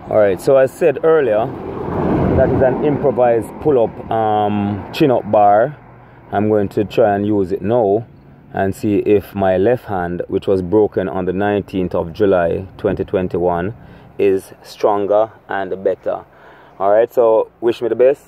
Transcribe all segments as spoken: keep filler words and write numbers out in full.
Alright, so I said earlier, that is an improvised pull-up um, chin-up bar. I'm going to try and use it now and see if my left hand, which was broken on the nineteenth of July twenty twenty-one, is stronger and better. Alright, so wish me the best.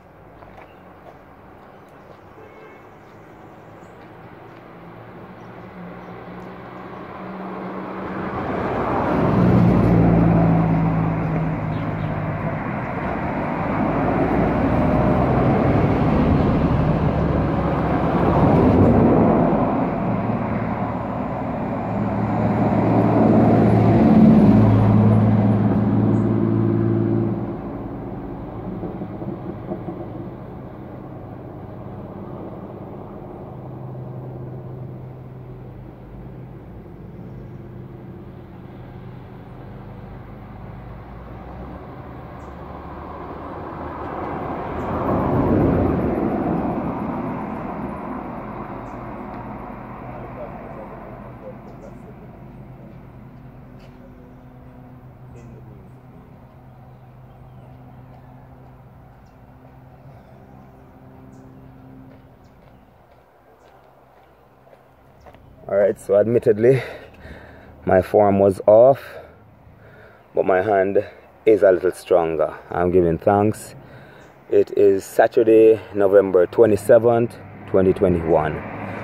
Alright, so admittedly my form was off, but my hand is a little stronger. I'm giving thanks. It is Saturday, November twenty-seventh, twenty twenty-one.